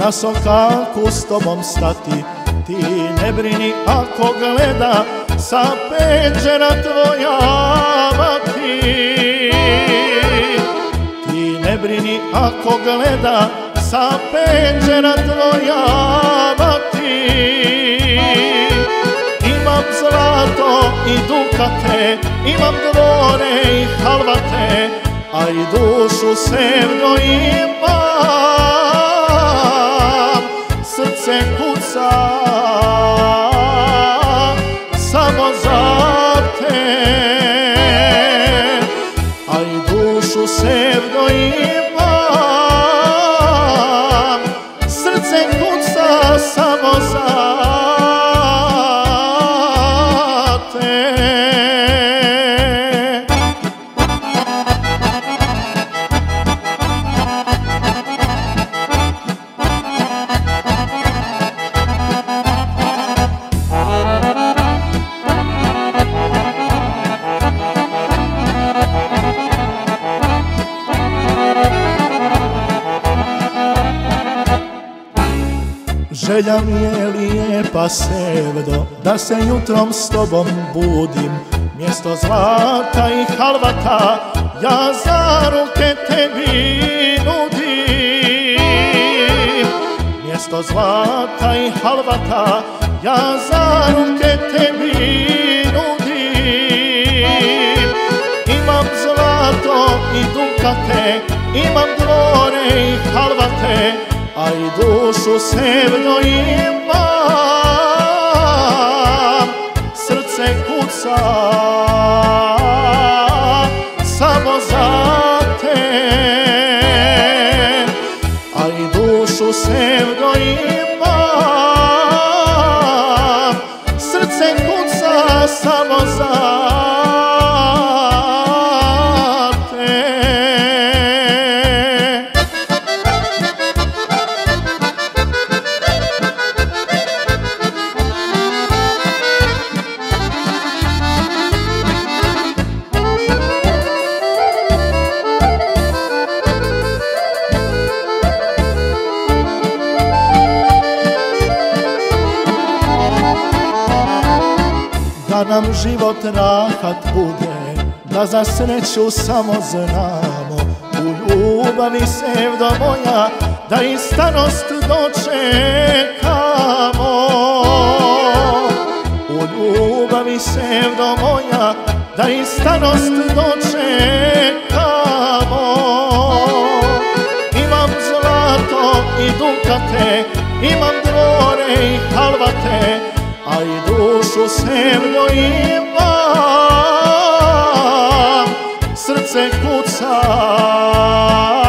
na sokaku s tobom stati. Ti ne brini ako gleda sa penđera tvoja mati. Ti ne brini ako gleda sa penđera tvoja mati. Imam zlato i dukate, imam dvore i halvate, a i dušu sevno imam. Srce kuca samo za te, a i dušu sevno imam. Srce kuca samo za te. Želja mi je lijepa sevdo, da se jutrom s tobom budim. Mjesto zlata i halvata ja za ruke tebi nudim. Mjesto zlata i halvata ja za ruke tebi nudim. Imam zlato i dukate, imam dvore i halvate, a i dušu sevno imam. Srce kuca samo za te, a i dušu sevno imam. Srce kuca samo za te. Da nam život rahat bude, da za sreću samo znamo. U ljubavi sevdo moja, da i starost dočekamo. U ljubavi sevdo moja, da i starost dočekamo. Imam zlato i dukate, imam dvore i halvate, a i dušu sevno imam. Srce kuca